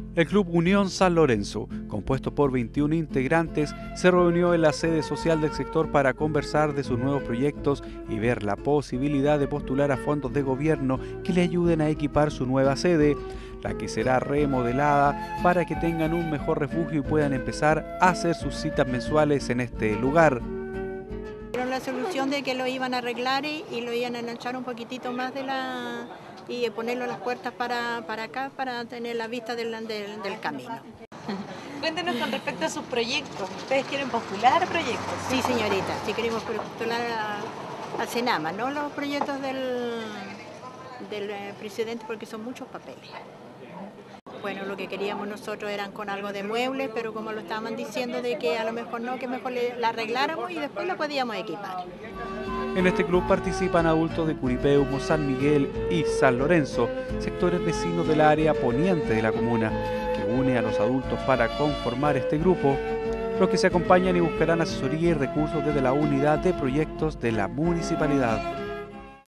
El Club Unión San Lorenzo, compuesto por 21 integrantes, se reunió en la sede social del sector para conversar de sus nuevos proyectos y ver la posibilidad de postular a fondos de gobierno que le ayuden a equipar su nueva sede, la que será remodelada para que tengan un mejor refugio y puedan empezar a hacer sus citas mensuales en este lugar. La solución de que lo iban a arreglar y lo iban a ensanchar un poquitito más y ponerlo las puertas para acá para tener la vista del camino. Cuéntenos con respecto a sus proyectos. ¿Ustedes quieren postular proyectos? Sí, señorita, sí queremos postular al Senama, no los proyectos del presidente porque son muchos papeles. Bueno, lo que queríamos nosotros eran con algo de muebles, pero como lo estaban diciendo de que a lo mejor no, que mejor la arregláramos y después la podíamos equipar. En este club participan adultos de Curipeumo, San Miguel y San Lorenzo, sectores vecinos del área poniente de la comuna, que une a los adultos para conformar este grupo, los que se acompañan y buscarán asesoría y recursos desde la unidad de proyectos de la municipalidad.